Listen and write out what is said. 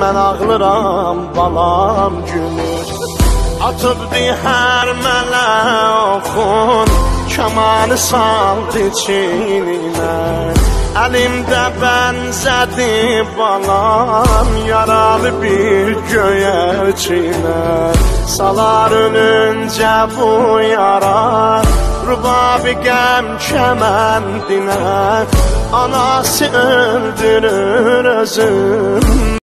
mən ağlıram balam gülür. Atıbdı hər mələ oxun, kamanı saldı çiynimə. Əlimdə bənzədi balam, yaralı bir göyərçinə. Salar ölüncə bu yarar, rubabi qəm kəməndinə. Anası öldürür özüm